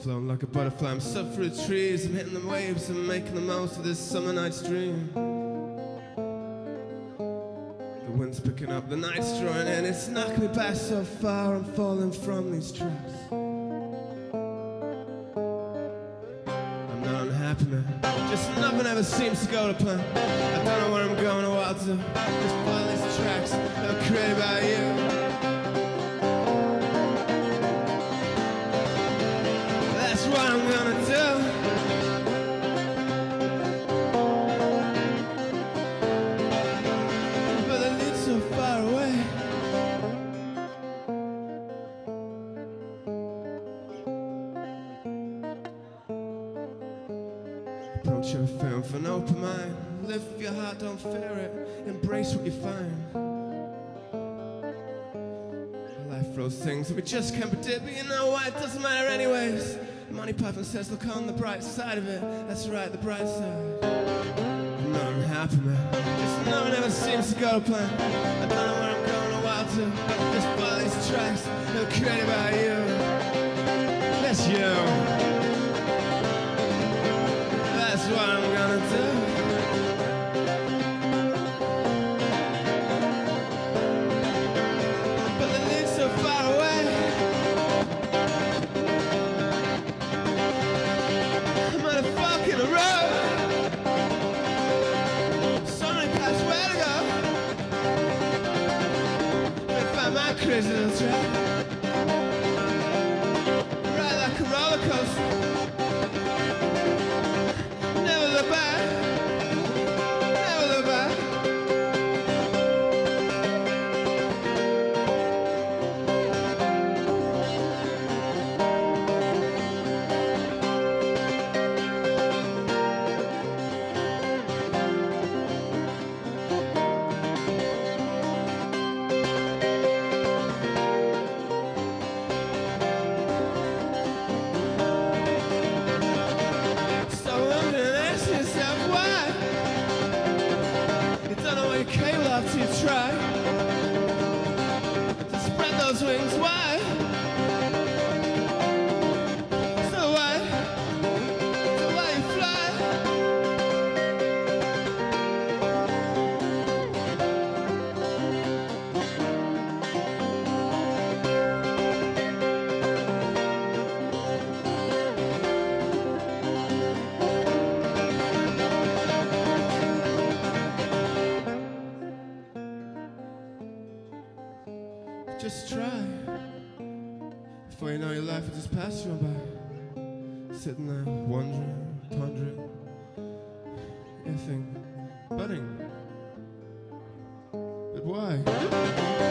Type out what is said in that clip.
flown like a butterfly. I'm stuck through the trees, I'm hitting the waves, I'm making the most of this summer night's dream. The wind's picking up, the night's drawing in, it's knocking me back so far, I'm falling from these traps. I'm not unhappy, man, just nothing ever seems to go to plan. I don't know where I'm going or what I'll do, just follow these tracks that were created by you. That's what I'm gonna do. But they lead so far away. Approach everything with an open mind. Lift your heart, don't fear it. Embrace what you find. Life throws things that we just can't predict, but you know what? It doesn't matter anyways. Money Python says, look on the bright side of it. That's right, the bright side. I'm not unhappy, man. Just nothing ever seems to go to plan. I don't know where I'm going or what I'll do. Just follow these tracks that were created by you. That's you. That's what I'm gonna do. But they lead so far away. I'm on a fucking road. So many paths where to go. They find my crazy little track. Ride like a roller coaster. Never look back. Never look back. Cable after you try to spread those wings wide. So why you fly? Just try. Before you know your life will just pass you by. Sitting there wondering, pondering, effing, budding. But why?